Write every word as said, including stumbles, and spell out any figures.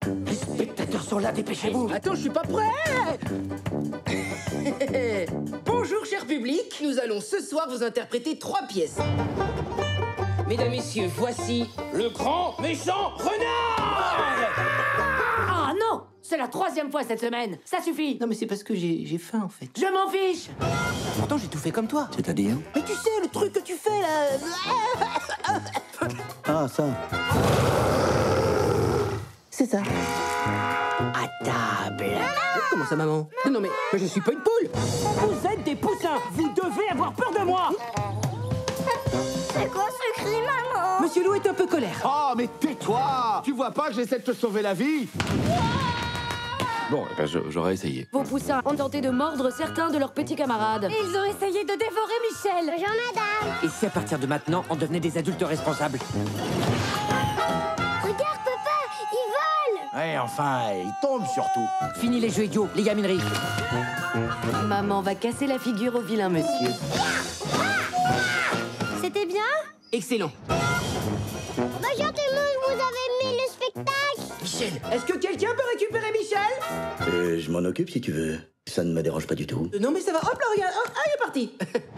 Les spectateurs sont là, dépêchez-vous. Attends, je suis pas prêt. Bonjour, cher public. Nous allons ce soir vous interpréter trois pièces. Mesdames, messieurs, voici le grand méchant renard. Ah non! C'est la troisième fois cette semaine. Ça suffit. Non, mais c'est parce que j'ai j'ai faim, en fait. Je m'en fiche. Pourtant, j'ai tout fait comme toi. C'est-à-dire? Mais tu sais, le truc que tu fais, là... Ah, ça. C'est ça. À table. Comment ça, maman? Non, mais, mais je suis pas une poule. Vous êtes des poussins. Vous devez avoir peur de moi. C'est quoi ce cri, maman? Monsieur Loup est un peu colère. Oh, mais tais-toi! Tu vois pas que j'essaie de te sauver la vie? Bon, eh ben, je- j'aurais essayé. Vos poussins ont tenté de mordre certains de leurs petits camarades. Ils ont essayé de dévorer Michel. Bonjour, madame. Et si à partir de maintenant, on devenait des adultes responsables? Regarde, papa, ils volent. Ouais, enfin, il tombe surtout. Fini les jeux idiots, les gamineries. Maman va casser la figure au vilain monsieur. C'était bien? Excellent. Bonjour tout le monde, vous avez aimé le spectacle? Michel, est-ce que quelqu'un peut récupérer Michel? Euh, je m'en occupe si tu veux. Ça ne me dérange pas du tout. Euh, Non, mais ça va. Hop là, regarde. Oh, ah, il est parti.